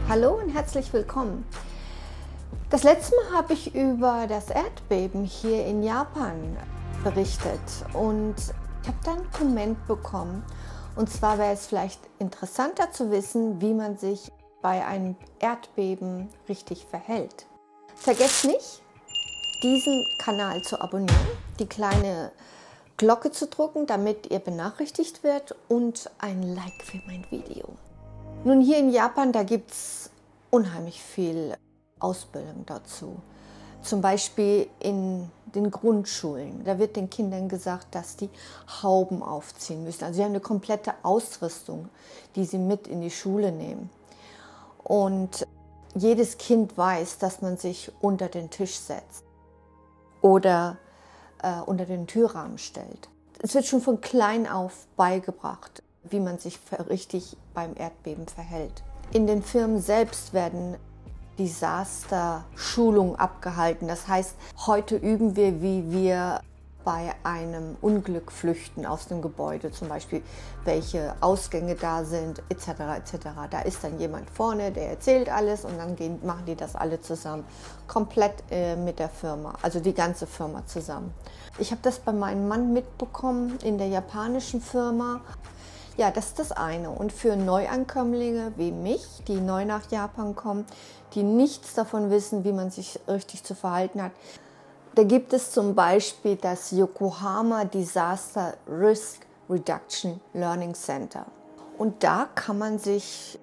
Hallo und herzlich willkommen. Das letzte Mal habe ich über das Erdbeben hier in Japan berichtet und ich habe dann einen Comment bekommen. Und zwar wäre es vielleicht interessanter zu wissen, wie man sich bei einem Erdbeben richtig verhält. Vergesst nicht, diesen Kanal zu abonnieren, die kleine Glocke zu drücken, damit ihr benachrichtigt werdet und ein Like für mein Video. Nun, hier in Japan, da gibt es unheimlich viel Ausbildung dazu. Zum Beispiel in den Grundschulen. Da wird den Kindern gesagt, dass die Hauben aufziehen müssen. Also sie haben eine komplette Ausrüstung, die sie mit in die Schule nehmen. Und jedes Kind weiß, dass man sich unter den Tisch setzt oder unter den Türrahmen stellt. Es wird schon von klein auf beigebracht, wie man sich richtig beim Erdbeben verhält. In den Firmen selbst werden Desaster-Schulungen abgehalten. Das heißt, heute üben wir, wie wir bei einem Unglück flüchten aus dem Gebäude, zum Beispiel welche Ausgänge da sind, etc. etc. Da ist dann jemand vorne, der erzählt alles und dann machen die das alle zusammen, komplett mit der Firma, also die ganze Firma zusammen. Ich habe das bei meinem Mann mitbekommen in der japanischen Firma. Ja, das ist das eine. Und für Neuankömmlinge wie mich, die neu nach Japan kommen, die nichts davon wissen, wie man sich richtig zu verhalten hat, da gibt es zum Beispiel das Yokohama Disaster Risk Reduction Learning Center. Und da kann man sich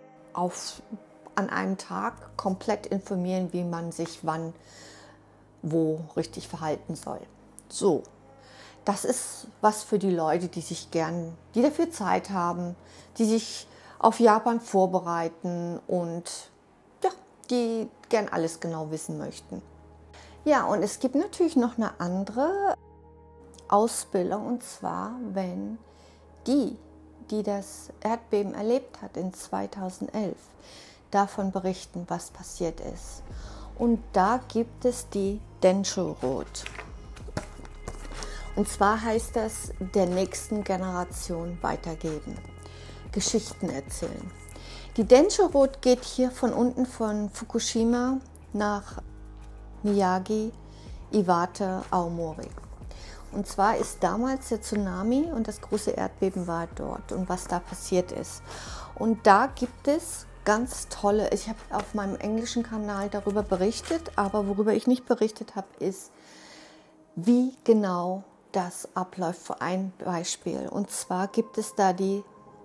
an einem Tag komplett informieren, wie man sich wann, wo richtig verhalten soll. So. Das ist was für die Leute, die dafür Zeit haben, die sich auf Japan vorbereiten und ja, die gern alles genau wissen möchten. Ja, und es gibt natürlich noch eine andere Ausbildung, und zwar, wenn die das Erdbeben erlebt hat in 2011, davon berichten, was passiert ist. Und da gibt es die Densho-Road. Und zwar heißt das, der nächsten Generation weitergeben, Geschichten erzählen. Die Densho-Road geht hier von unten von Fukushima nach Miyagi, Iwate, Aomori. Und zwar ist damals der Tsunami und das große Erdbeben war dort und was da passiert ist. Und da gibt es ganz tolle, ich habe auf meinem englischen Kanal darüber berichtet, aber worüber ich nicht berichtet habe, ist, wie genau das abläuft. Für ein Beispiel. Und zwar gibt es da die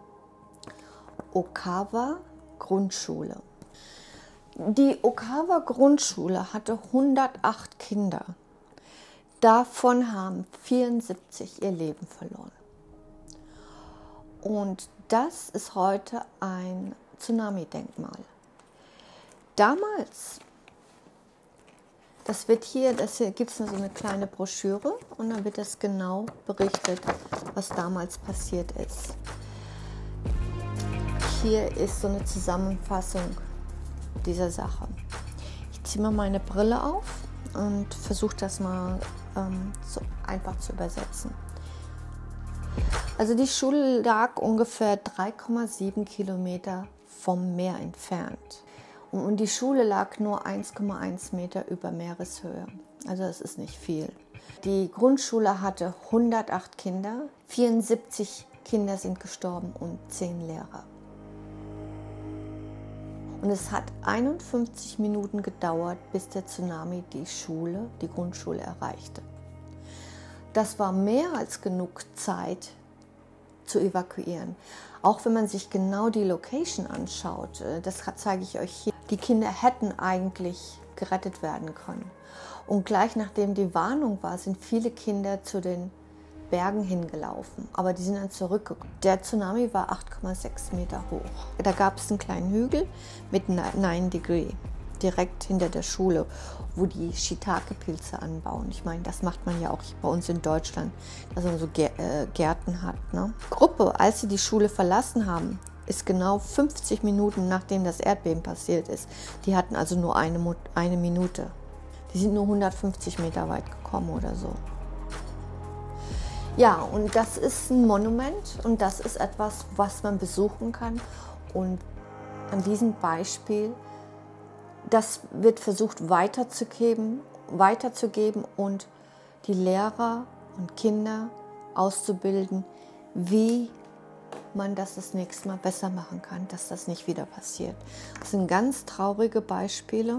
Okawa Grundschule. Die Okawa Grundschule hatte 108 Kinder. Davon haben 74 ihr Leben verloren. Und das ist heute ein Tsunami-Denkmal. Damals, das hier gibt es so eine kleine Broschüre und dann wird das genau berichtet, was damals passiert ist. Hier ist so eine Zusammenfassung dieser Sache. Ich ziehe mal meine Brille auf und versuche das mal so einfach zu übersetzen. Also die Schule lag ungefähr 3,7 Kilometer vom Meer entfernt. Und die Schule lag nur 1,1 Meter über Meereshöhe. Also das ist nicht viel. Die Grundschule hatte 108 Kinder, 74 Kinder sind gestorben und 10 Lehrer. Und es hat 51 Minuten gedauert, bis der Tsunami die Grundschule erreichte. Das war mehr als genug Zeit zu evakuieren. Auch wenn man sich genau die Location anschaut, das zeige ich euch hier. Die Kinder hätten eigentlich gerettet werden können. Und gleich nachdem die Warnung war, sind viele Kinder zu den Bergen hingelaufen. Aber die sind dann zurückgekommen. Der Tsunami war 8,6 Meter hoch. Da gab es einen kleinen Hügel mit 9 Degree, direkt hinter der Schule, wo die Shiitake-Pilze anbauen. Ich meine, das macht man ja auch bei uns in Deutschland, dass man so Gärten hat. Ne? Gruppe, als sie die Schule verlassen haben, ist genau 50 Minuten nachdem das Erdbeben passiert ist. Die hatten also nur eine Minute. Die sind nur 150 Meter weit gekommen oder so. Ja, und das ist ein Monument und das ist etwas, was man besuchen kann. Und an diesem Beispiel, das wird versucht weiterzugeben und die Lehrer und Kinder auszubilden, wie man das nächste Mal besser machen kann, dass das nicht wieder passiert. Das sind ganz traurige Beispiele.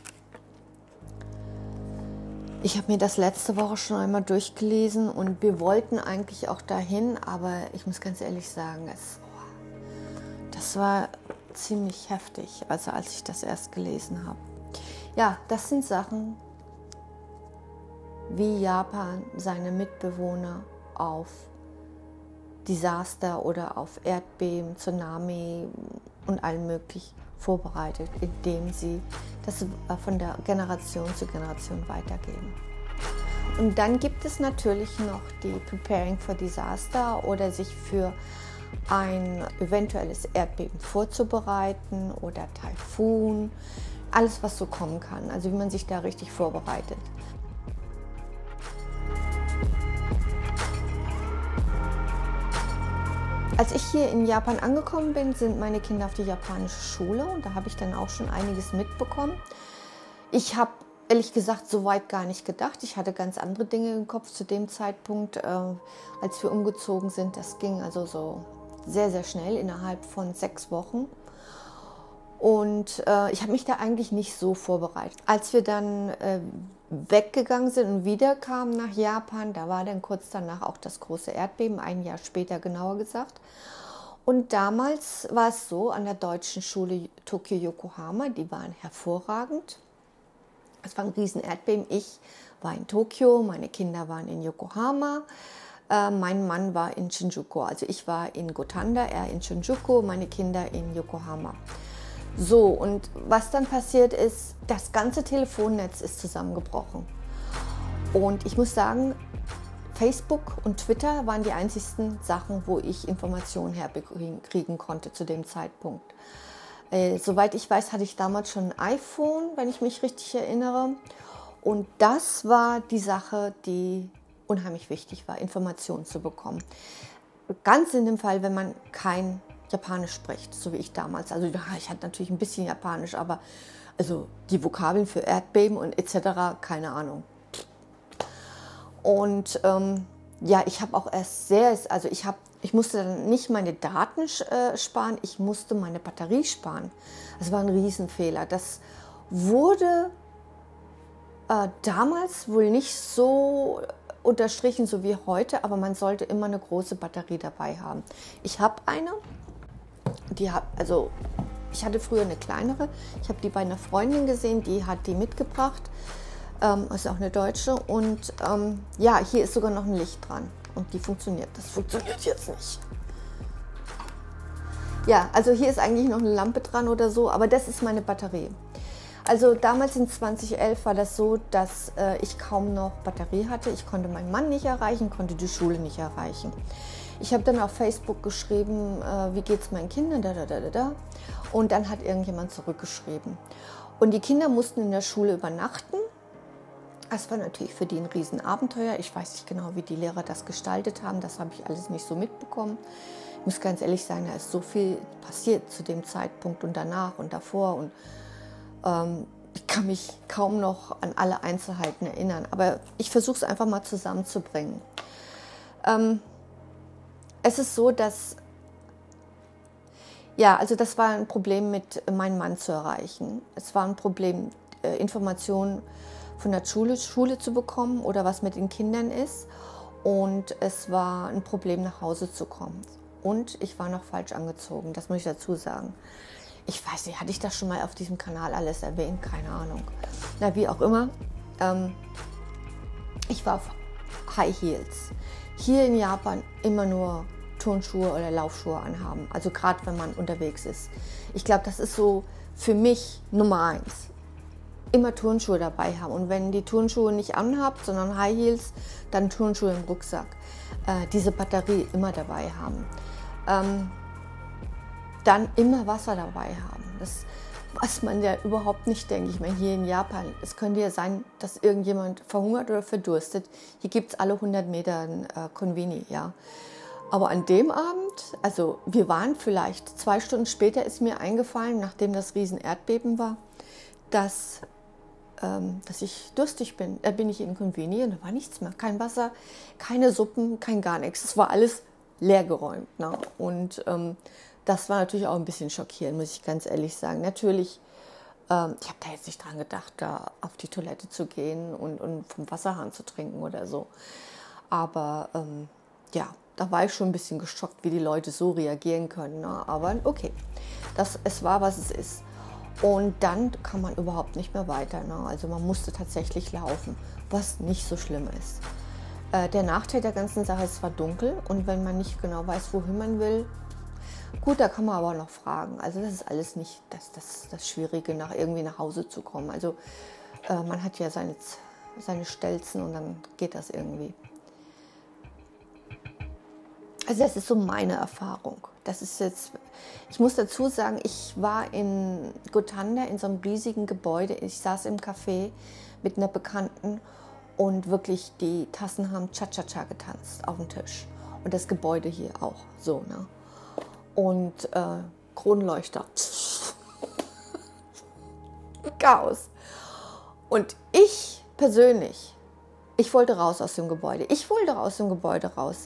Ich habe mir das letzte Woche schon einmal durchgelesen und wir wollten eigentlich auch dahin, aber ich muss ganz ehrlich sagen, das war ziemlich heftig, also als ich das erst gelesen habe. Ja, das sind Sachen, wie Japan seine Mitbewohner auf Desaster oder auf Erdbeben, Tsunami und allem möglichen vorbereitet, indem sie das von der Generation zu Generation weitergeben. Und dann gibt es natürlich noch die Preparing for Disaster oder sich für ein eventuelles Erdbeben vorzubereiten oder Taifun, alles was so kommen kann, also wie man sich da richtig vorbereitet. Als ich hier in Japan angekommen bin, sind meine Kinder auf die japanische Schule und da habe ich dann auch schon einiges mitbekommen. Ich habe ehrlich gesagt so weit gar nicht gedacht. Ich hatte ganz andere Dinge im Kopf zu dem Zeitpunkt, als wir umgezogen sind. Das ging also so sehr, sehr schnell, innerhalb von 6 Wochen. Und ich habe mich da eigentlich nicht so vorbereitet. Als wir dann weggegangen sind und wieder kamen nach Japan, da war dann kurz danach auch das große Erdbeben, ein Jahr später genauer gesagt. Und damals war es so, an der deutschen Schule Tokio Yokohama, die waren hervorragend. Es war ein riesen Erdbeben. Ich war in Tokio, meine Kinder waren in Yokohama. Mein Mann war in Shinjuku, also ich war in Gotanda, er in Shinjuku, meine Kinder in Yokohama. So, und was dann passiert ist, das ganze Telefonnetz ist zusammengebrochen. Und ich muss sagen, Facebook und Twitter waren die einzigsten Sachen, wo ich Informationen herkriegen konnte zu dem Zeitpunkt. Soweit ich weiß, hatte ich damals schon ein iPhone, wenn ich mich richtig erinnere. Und das war die Sache, die unheimlich wichtig war, Informationen zu bekommen. Ganz in dem Fall, wenn man kein Japanisch spricht, so wie ich damals. Also ich hatte natürlich ein bisschen Japanisch, aber also die Vokabeln für Erdbeben und etc., keine Ahnung. Und ja, ich habe auch erst ich musste dann nicht meine Daten sparen, ich musste meine Batterie sparen. Das war ein Riesenfehler. Das wurde damals wohl nicht so unterstrichen, so wie heute, aber man sollte immer eine große Batterie dabei haben. Ich habe eine. Ich hatte früher eine kleinere, ich habe die bei einer Freundin gesehen, die hat die mitgebracht, ist auch eine Deutsche und ja, hier ist sogar noch ein Licht dran und das funktioniert jetzt nicht. Ja, also hier ist eigentlich noch eine Lampe dran oder so, aber das ist meine Batterie. Also damals in 2011 war das so, dass ich kaum noch Batterie hatte, ich konnte meinen Mann nicht erreichen, konnte die Schule nicht erreichen. Ich habe dann auf Facebook geschrieben, wie geht es meinen Kindern, und dann hat irgendjemand zurückgeschrieben. Und die Kinder mussten in der Schule übernachten. Das war natürlich für die ein Riesenabenteuer. Ich weiß nicht genau, wie die Lehrer das gestaltet haben, das habe ich alles nicht so mitbekommen. Ich muss ganz ehrlich sagen, da ist so viel passiert zu dem Zeitpunkt und danach und davor. Und ich kann mich kaum noch an alle Einzelheiten erinnern, aber ich versuche es einfach mal zusammenzubringen. Es ist so, dass, ja, also das war ein Problem, mit meinem Mann zu erreichen. Es war ein Problem, Informationen von der Schule zu bekommen oder was mit den Kindern ist. Und es war ein Problem, nach Hause zu kommen. Und ich war noch falsch angezogen, das muss ich dazu sagen. Ich weiß nicht, hatte ich das schon mal auf diesem Kanal alles erwähnt? Keine Ahnung. Na, wie auch immer. Ich war auf High Heels. Hier in Japan immer nur Turnschuhe oder Laufschuhe anhaben. Also gerade wenn man unterwegs ist. Ich glaube, das ist so für mich Nummer 1. Immer Turnschuhe dabei haben. Und wenn die Turnschuhe nicht anhabt, sondern High Heels, dann Turnschuhe im Rucksack. Diese Batterie immer dabei haben. Dann immer Wasser dabei haben. Das, was man ja überhaupt nicht denkt. Ich meine, hier in Japan, es könnte ja sein, dass irgendjemand verhungert oder verdurstet. Hier gibt es alle 100 Meter ein Konvini, ja. Aber an dem Abend, also wir waren vielleicht 2 Stunden später, ist mir eingefallen, nachdem das Riesen-Erdbeben war, dass ich durstig bin. Da bin ich in Conveni und da war nichts mehr. Kein Wasser, keine Suppen, kein gar nichts. Es war alles leergeräumt. Ne? Und das war natürlich auch ein bisschen schockierend, muss ich ganz ehrlich sagen. Natürlich, ich habe da jetzt nicht dran gedacht, da auf die Toilette zu gehen und vom Wasserhahn zu trinken oder so. Aber ja, da war ich schon ein bisschen geschockt, wie die Leute so reagieren können. Ne? Aber okay, es war, was es ist. Und dann kann man überhaupt nicht mehr weiter. Ne? Also man musste tatsächlich laufen, was nicht so schlimm ist. Der Nachteil der ganzen Sache ist, es war dunkel und wenn man nicht genau weiß, wohin man will, gut, da kann man aber noch fragen. Also das ist alles nicht das Schwierige, irgendwie nach Hause zu kommen. Also man hat ja seine Stelzen und dann geht das irgendwie. Also das ist so meine Erfahrung. Das ist jetzt, ich muss dazu sagen, ich war in Gotanda in so einem riesigen Gebäude. Ich saß im Café mit einer Bekannten und wirklich die Tassen haben Cha-Cha-Cha getanzt auf dem Tisch. Und das Gebäude hier auch so. Ne? Und Kronleuchter. Chaos. Und ich persönlich, ich wollte raus aus dem Gebäude. Ich wollte aus dem Gebäude raus.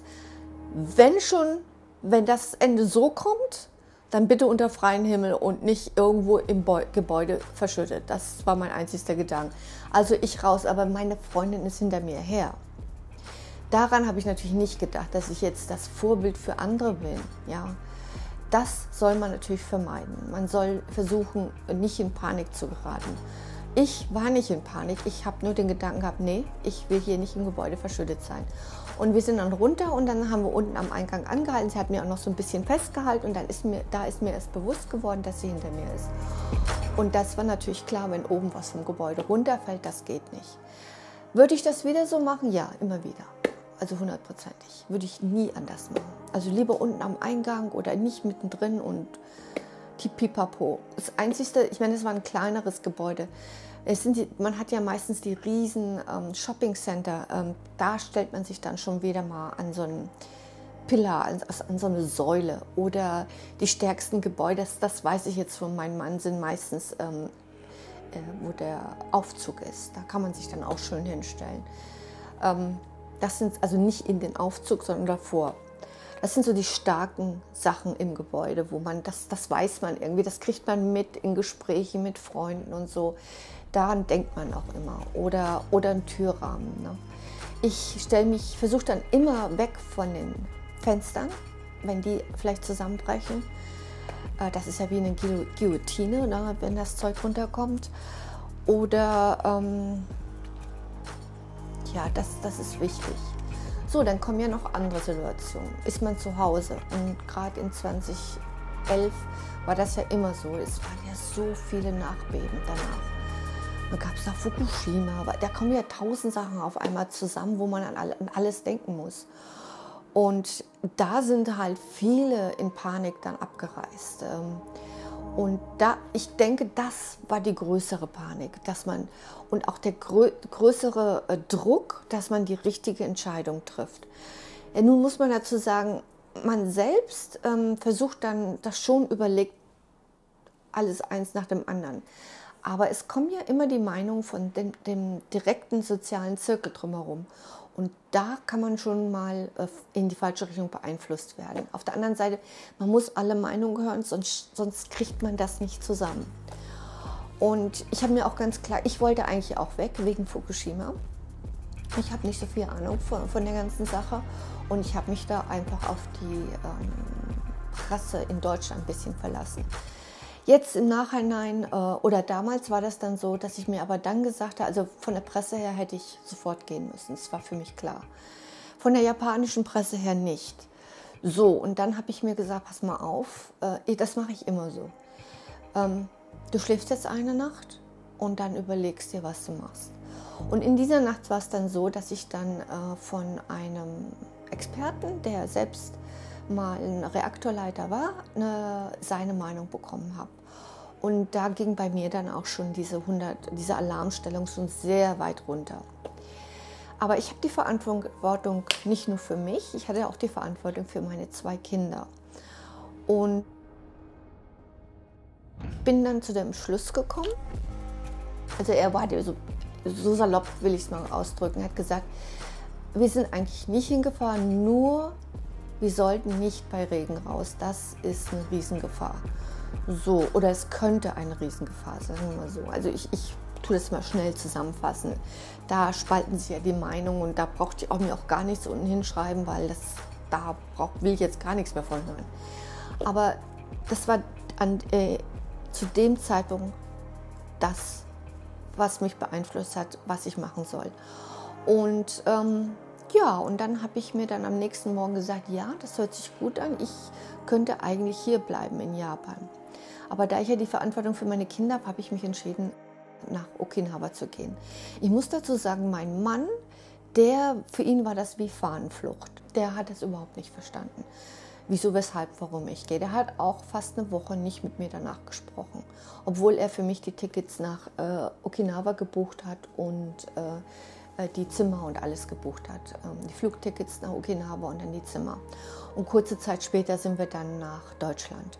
Wenn das Ende so kommt, dann bitte unter freiem Himmel und nicht irgendwo im Gebäude verschüttet. Das war mein einzigster Gedanke. Also ich raus, aber meine Freundin ist hinter mir her. Daran habe ich natürlich nicht gedacht, dass ich jetzt das Vorbild für andere bin. Ja, das soll man natürlich vermeiden. Man soll versuchen, nicht in Panik zu geraten. Ich war nicht in Panik, ich habe nur den Gedanken gehabt, nee, ich will hier nicht im Gebäude verschüttet sein. Und wir sind dann runter und dann haben wir unten am Eingang angehalten. Sie hat mir auch noch so ein bisschen festgehalten und dann ist mir erst bewusst geworden, dass sie hinter mir ist. Und das war natürlich klar, wenn oben was vom Gebäude runterfällt, das geht nicht. Würde ich das wieder so machen? Ja, immer wieder. Also 100%. Würde ich nie anders machen. Also lieber unten am Eingang oder nicht mittendrin und die Pipapo. Das Einzige, ich meine, es war ein kleineres Gebäude. Man hat ja meistens die riesen Shopping-Center. Da stellt man sich dann schon wieder mal an so einen Pillar, an so eine Säule. Oder die stärksten Gebäude, das weiß ich jetzt von meinem Mann, sind meistens, wo der Aufzug ist. Da kann man sich dann auch schön hinstellen. Das sind also nicht in den Aufzug, sondern davor. Das sind so die starken Sachen im Gebäude, wo man, das weiß man irgendwie, das kriegt man mit in Gesprächen mit Freunden und so. Daran denkt man auch immer. Oder ein Türrahmen. Ne? Ich versuche dann immer weg von den Fenstern, wenn die vielleicht zusammenbrechen. Das ist ja wie eine Guillotine, ne, wenn das Zeug runterkommt. Oder, ja, das ist wichtig. So, dann kommen ja noch andere Situationen. Ist man zu Hause und gerade in 2011 war das ja immer so. Es waren ja so viele Nachbeben danach. Dann gab es noch Fukushima, aber da kommen ja 1000 Sachen auf einmal zusammen, wo man an alles denken muss. Und da sind halt viele in Panik dann abgereist. Und ich denke, das war die größere Panik, und auch der größere Druck, dass man die richtige Entscheidung trifft. Ja, nun muss man dazu sagen, man selbst versucht dann das schon überlegt, alles eins nach dem anderen. Aber es kommen ja immer die Meinungen von dem direkten sozialen Zirkel drumherum. Und da kann man schon mal in die falsche Richtung beeinflusst werden. Auf der anderen Seite, man muss alle Meinungen hören, sonst kriegt man das nicht zusammen. Und ich habe mir auch ganz klar, ich wollte eigentlich auch weg wegen Fukushima. Ich habe nicht so viel Ahnung von der ganzen Sache und ich habe mich da einfach auf die Presse in Deutschland ein bisschen verlassen. Jetzt im Nachhinein oder damals war das dann so, dass ich mir aber dann gesagt habe, also von der Presse her hätte ich sofort gehen müssen, das war für mich klar. Von der japanischen Presse her nicht. So, und dann habe ich mir gesagt, pass mal auf, das mache ich immer so. Du schläfst jetzt eine Nacht und dann überlegst dir, was du machst. Und in dieser Nacht war es dann so, dass ich dann von einem Experten, der selbst mal ein Reaktorleiter war, seine Meinung bekommen habe. Und da ging bei mir dann auch schon diese Alarmstellung schon sehr weit runter. Aber ich habe die Verantwortung nicht nur für mich, ich hatte auch die Verantwortung für meine 2 Kinder. Und bin dann zu dem Schluss gekommen, also er war so salopp, will ich es mal ausdrücken, hat gesagt, wir sind eigentlich nicht hingefahren, nur wir sollten nicht bei Regen raus, das ist eine Riesengefahr. So, oder es könnte eine Riesengefahr sein, sagen wir mal so. Also ich tue das mal schnell zusammenfassen. Da spalten sich ja die Meinungen und da braucht ihr mir auch gar nichts unten hinschreiben, weil will ich jetzt gar nichts mehr von hören. Aber das war zu dem Zeitpunkt das, was mich beeinflusst hat, was ich machen soll. Und ja, und dann habe ich mir dann am nächsten Morgen gesagt, ja, das hört sich gut an, ich könnte eigentlich hier bleiben in Japan. Aber da ich ja die Verantwortung für meine Kinder habe, habe ich mich entschieden, nach Okinawa zu gehen. Ich muss dazu sagen, mein Mann, für ihn war das wie Fahnenflucht. Der hat es überhaupt nicht verstanden. Wieso, weshalb, warum ich gehe. Der hat auch fast eine Woche nicht mit mir danach gesprochen. Obwohl er für mich die Tickets nach Okinawa gebucht hat und die Zimmer und alles gebucht hat. Die Flugtickets nach Okinawa und dann die Zimmer. Und kurze Zeit später sind wir dann nach Deutschland.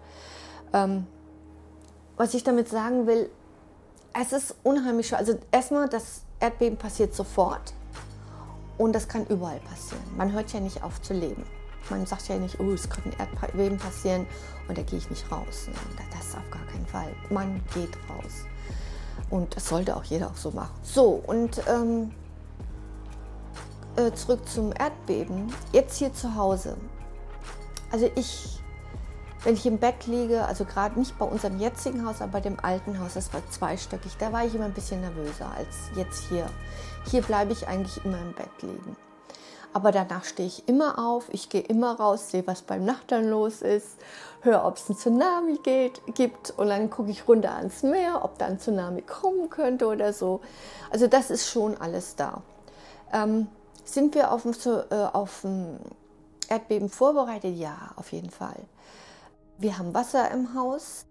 Was ich damit sagen will, es ist unheimlich schwer. Also erstmal, das Erdbeben passiert sofort und das kann überall passieren. Man hört ja nicht auf zu leben. Man sagt ja nicht, oh, es könnte ein Erdbeben passieren und da gehe ich nicht raus. Das auf gar keinen Fall. Man geht raus. Und das sollte auch jeder auch so machen. So, und zurück zum Erdbeben. Jetzt hier zu Hause. Also wenn ich im Bett liege, also gerade nicht bei unserem jetzigen Haus, aber bei dem alten Haus, das war zweistöckig, da war ich immer ein bisschen nervöser als jetzt hier. Hier bleibe ich eigentlich immer im Bett liegen. Aber danach stehe ich immer auf, ich gehe immer raus, sehe, was beim Nachbarn los ist, höre, ob es einen Tsunami gibt und dann gucke ich runter ans Meer, ob da ein Tsunami kommen könnte oder so. Also das ist schon alles da. Sind wir auf ein Erdbeben vorbereitet? Ja, auf jeden Fall. Wir haben Wasser im Haus.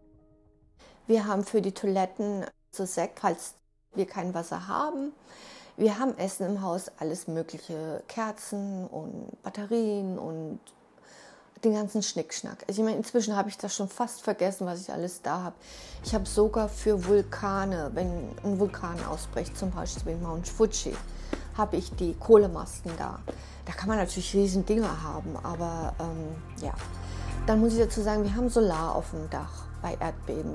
Wir haben für die Toiletten so Sekt, falls wir kein Wasser haben. Wir haben Essen im Haus, alles mögliche, Kerzen und Batterien und den ganzen Schnickschnack. Also ich meine, inzwischen habe ich das schon fast vergessen, was ich alles da habe. Ich habe sogar für Vulkane, wenn ein Vulkan ausbricht, zum Beispiel Mount Fuji, habe ich die Kohlemasten da. Da kann man natürlich riesen Dinger haben, aber ja. Dann muss ich dazu sagen, wir haben Solar auf dem Dach bei Erdbeben.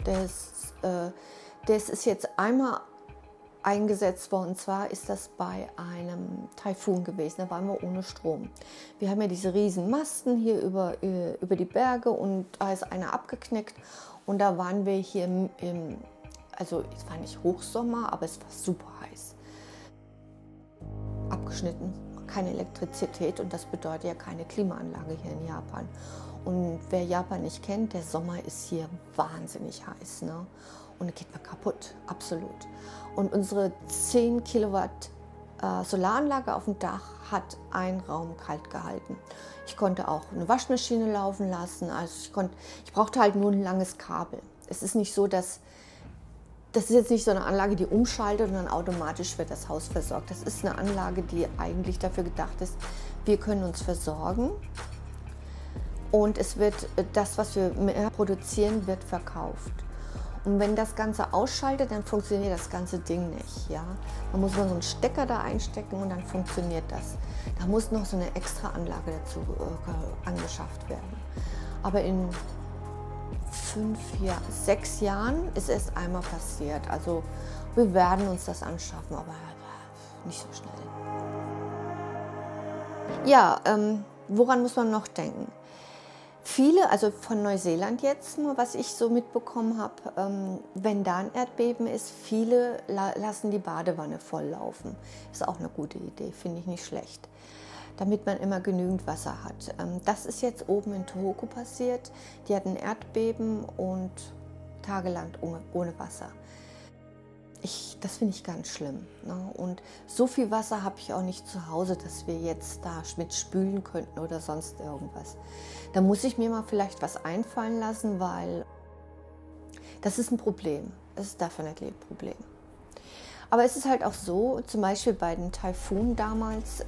Das ist jetzt einmal eingesetzt worden. Und zwar ist das bei einem Taifun gewesen. Da waren wir ohne Strom. Wir haben ja diese riesen Masten hier über die Berge und da ist einer abgeknickt. Und da waren wir hier also es war nicht Hochsommer, aber es war super heiß. Abgeschnitten, keine Elektrizität und das bedeutet ja keine Klimaanlage hier in Japan. Und wer Japan nicht kennt, der Sommer ist hier wahnsinnig heiß, ne? Und da geht man kaputt, absolut. Und unsere 10 Kilowatt Solaranlage auf dem Dach hat einen Raum kalt gehalten. Ich konnte auch eine Waschmaschine laufen lassen, also ich brauchte halt nur ein langes Kabel. Es ist nicht so, das ist jetzt nicht so eine Anlage, die umschaltet und dann automatisch wird das Haus versorgt. Das ist eine Anlage, die eigentlich dafür gedacht ist, wir können uns versorgen. Und das, was wir mehr produzieren, wird verkauft. Und wenn das Ganze ausschaltet, dann funktioniert das ganze Ding nicht. Ja? Man muss nur so einen Stecker da einstecken und dann funktioniert das. Da muss noch so eine extra Anlage dazu angeschafft werden. Aber in 6 Jahren ist es einmal passiert. Also wir werden uns das anschaffen, aber nicht so schnell. Ja, woran muss man noch denken? Viele, also von Neuseeland jetzt nur, was ich so mitbekommen habe, wenn da ein Erdbeben ist, viele lassen die Badewanne volllaufen. Ist auch eine gute Idee, finde ich nicht schlecht, damit man immer genügend Wasser hat. Das ist jetzt oben in Tohoku passiert. Die hatten Erdbeben und tagelang ohne Wasser. Das finde ich ganz schlimm. Ne? Und so viel Wasser habe ich auch nicht zu Hause, dass wir jetzt da mit spülen könnten oder sonst irgendwas. Da muss ich mir mal vielleicht was einfallen lassen, weil das ist ein Problem. Das ist definitiv ein Problem. Aber es ist halt auch so, zum Beispiel bei den Taifun damals,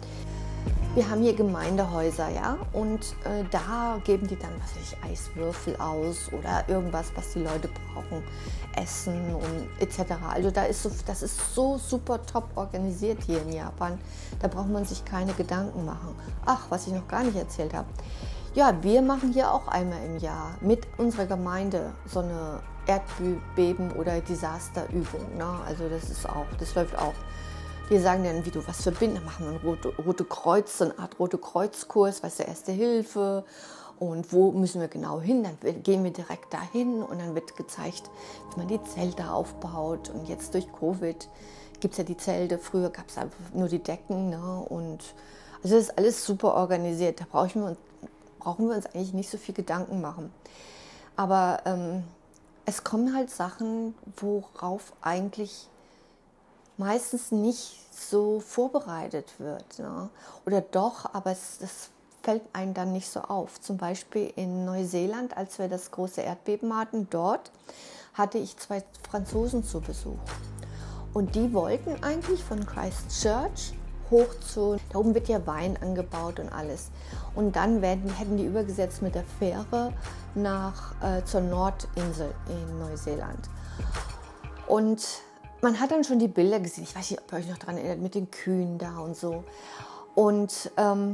wir haben hier Gemeindehäuser, ja, und da geben die dann, was weiß ich, Eiswürfel aus oder irgendwas, was die Leute brauchen, Essen und etc. Also das ist so super top organisiert hier in Japan. Da braucht man sich keine Gedanken machen. Ach, was ich noch gar nicht erzählt habe. Ja, wir machen hier auch einmal im Jahr mit unserer Gemeinde so eine Erdbeben- oder Desasterübung. Ne? Also das läuft auch. Wir sagen dann, wie du was verbinden, dann machen wir einen Rote Kreuz, so eine Art Rote Kreuzkurs, weißt du, Erste Hilfe und wo müssen wir genau hin, dann gehen wir direkt dahin und dann wird gezeigt, wie man die Zelte aufbaut und jetzt durch Covid gibt es ja die Zelte, früher gab es einfach nur die Decken, ne? Und also das ist alles super organisiert, da brauchen wir uns eigentlich nicht so viel Gedanken machen. Aber es kommen halt Sachen, worauf eigentlich meistens nicht so vorbereitet wird. Ne? Oder doch, aber das fällt einem dann nicht so auf. Zum Beispiel in Neuseeland, als wir das große Erdbeben hatten, dort hatte ich 2 Franzosen zu Besuch. Und die wollten eigentlich von Christchurch hoch da oben wird ja Wein angebaut und alles. Und dann hätten die übergesetzt mit der Fähre zur Nordinsel in Neuseeland. Und man hat dann schon die Bilder gesehen, ich weiß nicht, ob ihr euch noch daran erinnert, mit den Kühen da und so. Und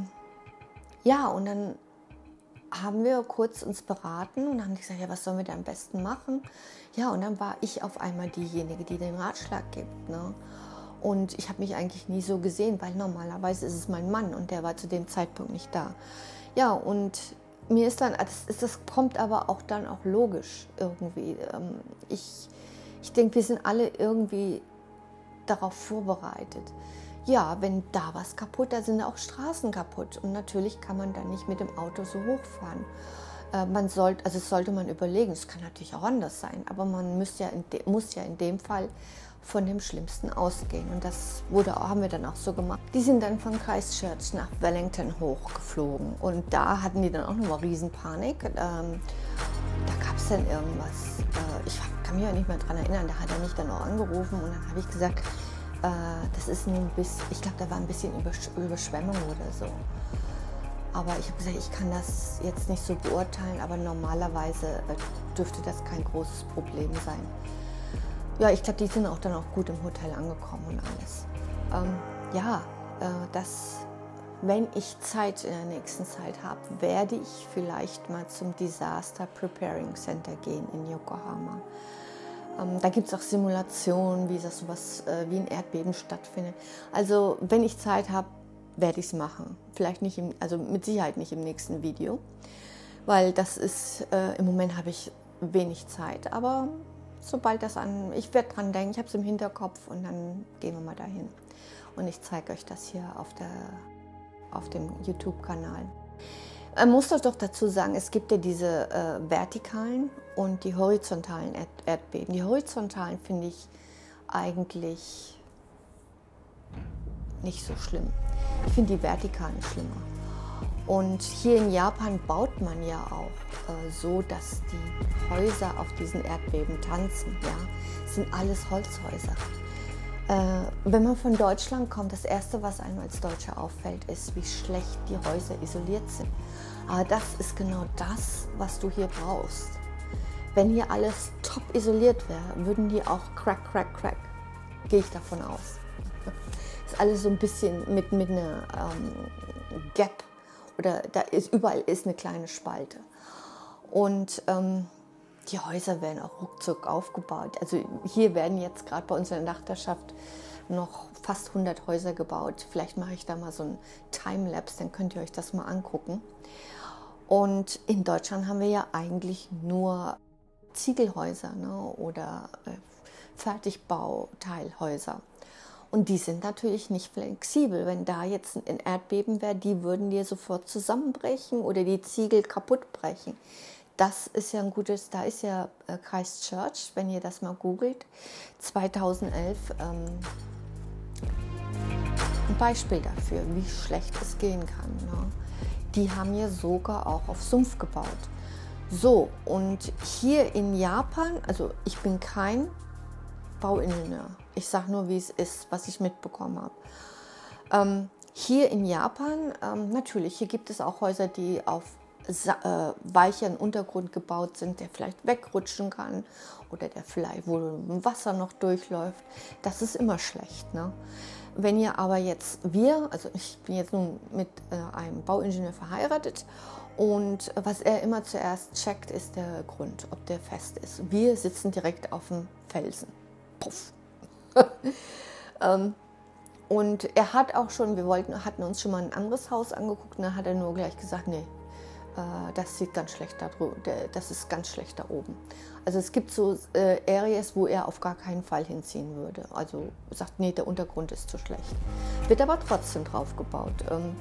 ja, und dann haben wir kurz uns beraten und haben gesagt, ja, was sollen wir da am besten machen? Ja, und dann war ich auf einmal diejenige, die den Ratschlag gibt. Ne? Und ich habe mich eigentlich nie so gesehen, weil normalerweise ist es mein Mann und der war zu dem Zeitpunkt nicht da. Ja, und mir ist dann, das kommt aber auch dann auch logisch irgendwie. Ich denke, wir sind alle irgendwie darauf vorbereitet. Ja, wenn da was kaputt, da sind auch Straßen kaputt. Und natürlich kann man da nicht mit dem Auto so hochfahren. Das sollte man überlegen, es kann natürlich auch anders sein, aber man muss ja in dem Fall von dem Schlimmsten ausgehen. Und das haben wir dann auch so gemacht. Die sind dann von Christchurch nach Wellington hochgeflogen. Und da hatten die dann auch nochmal Riesenpanik. Da gab es dann irgendwas. Ich kann mich auch nicht mehr daran erinnern. Da hat er mich dann auch angerufen und dann habe ich gesagt, das ist nun ich glaube, da war ein bisschen Überschwemmung oder so. Aber ich habe gesagt, ich kann das jetzt nicht so beurteilen, aber normalerweise dürfte das kein großes Problem sein. Ja, ich glaube, die sind auch dann auch gut im Hotel angekommen und alles. Wenn ich Zeit in der nächsten Zeit habe, werde ich vielleicht mal zum Disaster Preparing Center gehen in Yokohama. Da gibt es auch Simulationen, wie wie ein Erdbeben stattfindet. Also wenn ich Zeit habe, werde ich es machen. Vielleicht nicht, mit Sicherheit nicht im nächsten Video, weil im Moment habe ich wenig Zeit. Aber sobald ich werde dran denken, ich habe es im Hinterkopf und dann gehen wir mal dahin. Und ich zeige euch das hier auf dem YouTube-Kanal. Man muss doch dazu sagen, es gibt ja diese vertikalen und die horizontalen Erdbeben. Die horizontalen finde ich eigentlich nicht so schlimm. Ich finde die vertikalen schlimmer. Und hier in Japan baut man ja auch so, dass die Häuser auf diesen Erdbeben tanzen. Ja? Das sind alles Holzhäuser. Wenn man von Deutschland kommt, das Erste, was einem als Deutscher auffällt, ist, wie schlecht die Häuser isoliert sind. Aber das ist genau das, was du hier brauchst. Wenn hier alles top isoliert wäre, würden die auch crack, gehe ich davon aus. Ist alles so ein bisschen mit einer Gap oder überall ist eine kleine Spalte. Und die Häuser werden auch ruckzuck aufgebaut. Also hier werden jetzt gerade bei uns in der Nachbarschaft noch fast 100 Häuser gebaut. Vielleicht mache ich da mal so ein Timelapse, dann könnt ihr euch das mal angucken. Und in Deutschland haben wir ja eigentlich nur Ziegelhäuser, ne, oder Fertigbauteilhäuser. Und die sind natürlich nicht flexibel. Wenn da jetzt ein Erdbeben wäre, die würden dir sofort zusammenbrechen oder die Ziegel kaputt brechen. Das ist ja da ist ja Christchurch, wenn ihr das mal googelt, 2011 ein Beispiel dafür, wie schlecht es gehen kann. Ne? Die haben ja sogar auch auf Sumpf gebaut. So, und hier in Japan, also ich bin kein Bauingenieur, Ich sage nur, wie es ist, was ich mitbekommen habe. Hier in Japan, natürlich, hier gibt es auch Häuser, die auf weicheren Untergrund gebaut sind, der vielleicht wegrutschen kann oder der vielleicht, wo Wasser noch durchläuft. Das ist immer schlecht, ne? Wenn ihr aber jetzt, also ich bin jetzt nun mit einem Bauingenieur verheiratet und was er immer zuerst checkt, ist der Grund, ob der fest ist. Wir sitzen direkt auf dem Felsen. Puff. Und er hat auch schon, hatten uns schon mal ein anderes Haus angeguckt und dann hat er nur gleich gesagt, nee, das sieht ganz schlecht da drüben, das ist ganz schlecht da oben. Also es gibt so Areas, wo er auf gar keinen Fall hinziehen würde. Also sagt, nee, der Untergrund ist zu schlecht. Wird aber trotzdem drauf gebaut.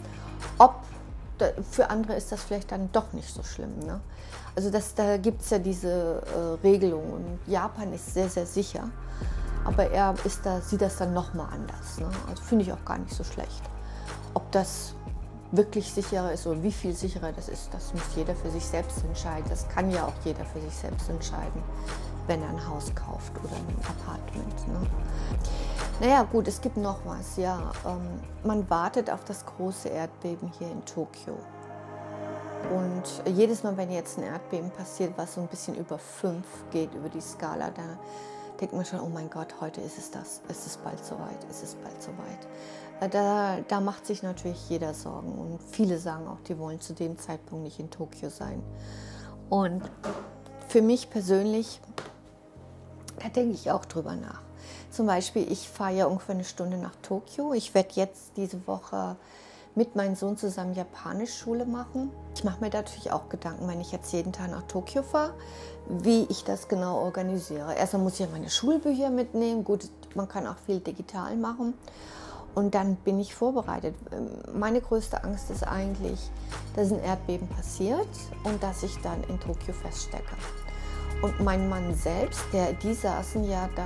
Für andere ist das vielleicht dann doch nicht so schlimm, ne? Also da gibt es ja diese Regelung und Japan ist sehr, sehr sicher. Aber er sieht das dann nochmal anders, ne? Also finde ich auch gar nicht so schlecht. Ob das wirklich sicherer ist oder wie viel sicherer das ist, das muss jeder für sich selbst entscheiden. Das kann ja auch jeder für sich selbst entscheiden, wenn er ein Haus kauft oder ein Apartment, ne? Naja gut, es gibt noch was, ja. Man wartet auf das große Erdbeben hier in Tokio. Und jedes Mal, wenn jetzt ein Erdbeben passiert, was so ein bisschen über 5 geht, über die Skala, da denkt man schon, oh mein Gott, heute ist es das, es ist bald soweit, es ist bald soweit. Da macht sich natürlich jeder Sorgen und viele sagen auch, die wollen zu dem Zeitpunkt nicht in Tokio sein. Und für mich persönlich, da denke ich auch drüber nach. Zum Beispiel, ich fahre ja ungefähr eine Stunde nach Tokio. Ich werde jetzt diese Woche mit meinem Sohn zusammen Japanischschule machen. Ich mache mir natürlich auch Gedanken, wenn ich jetzt jeden Tag nach Tokio fahre, wie ich das genau organisiere. Erstmal muss ich ja meine Schulbücher mitnehmen. Gut, man kann auch viel digital machen. Und dann bin ich vorbereitet. Meine größte Angst ist eigentlich, dass ein Erdbeben passiert und dass ich dann in Tokio feststecke. Und mein Mann selbst, die saßen ja da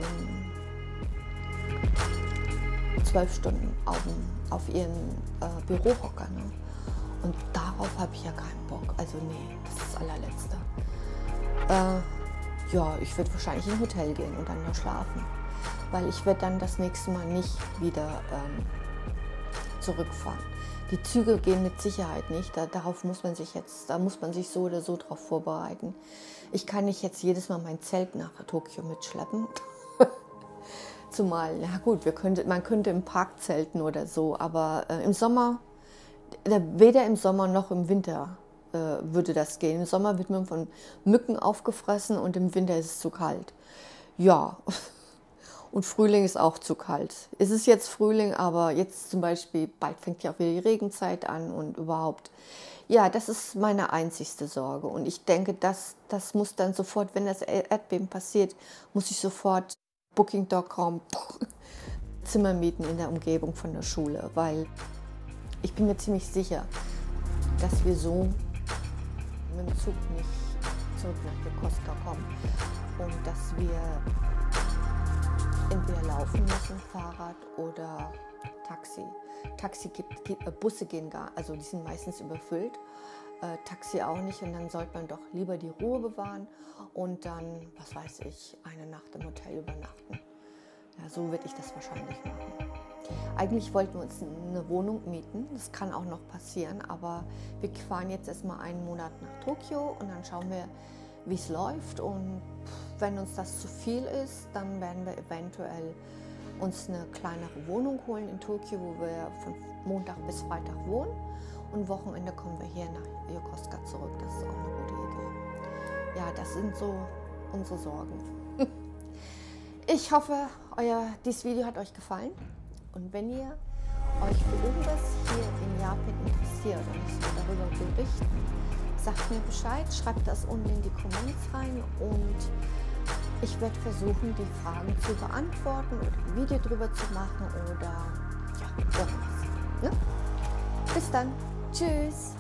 12 Stunden auf ihren Bürohocker. Ne? Und darauf habe ich ja keinen Bock. Also nee, das ist das Allerletzte. Ja, ich würde wahrscheinlich in ein Hotel gehen und dann nur schlafen. Weil ich werde dann das nächste Mal nicht wieder zurückfahren. Die Züge gehen mit Sicherheit nicht. Da muss man sich so oder so drauf vorbereiten. Ich kann nicht jetzt jedes Mal mein Zelt nach Tokio mitschleppen. Zumal, na gut, man könnte im Park zelten oder so, aber im Sommer, weder im Sommer noch im Winter würde das gehen. Im Sommer wird man von Mücken aufgefressen und im Winter ist es zu kalt. Ja, und Frühling ist auch zu kalt. Es ist jetzt Frühling, aber jetzt zum Beispiel, bald fängt ja auch wieder die Regenzeit an und überhaupt. Ja, das ist meine einzigste Sorge. Und ich denke, das muss dann sofort, wenn das Erdbeben passiert, muss ich sofort Booking.com Zimmer mieten in der Umgebung von der Schule. Weil ich bin mir ziemlich sicher, dass wir so mit dem Zug nicht zurück nach Yokosuka kommen. Und dass wir entweder laufen müssen, Fahrrad oder Taxi. Busse gehen gar, also die sind meistens überfüllt. Taxi auch nicht und dann sollte man doch lieber die Ruhe bewahren und dann, was weiß ich, eine Nacht im Hotel übernachten. Ja, so würde ich das wahrscheinlich machen. Eigentlich wollten wir uns eine Wohnung mieten, das kann auch noch passieren, aber wir fahren jetzt erstmal einen Monat nach Tokio und dann schauen wir, wie es läuft und wenn uns das zu viel ist, dann werden wir eventuell uns eine kleinere Wohnung holen in Tokio, wo wir von Montag bis Freitag wohnen und Wochenende kommen wir hier nach Yokosuka zurück. Das ist auch eine gute Idee. Ja, das sind so unsere Sorgen. Ich hoffe, dieses Video hat euch gefallen und wenn ihr euch für irgendwas hier in Japan interessiert und ich soll darüber berichten, sagt mir Bescheid, schreibt das unten in die Comments rein und ich werde versuchen, die Fragen zu beantworten oder ein Video drüber zu machen oder ja, irgendwas. Ja? Bis dann. Tschüss.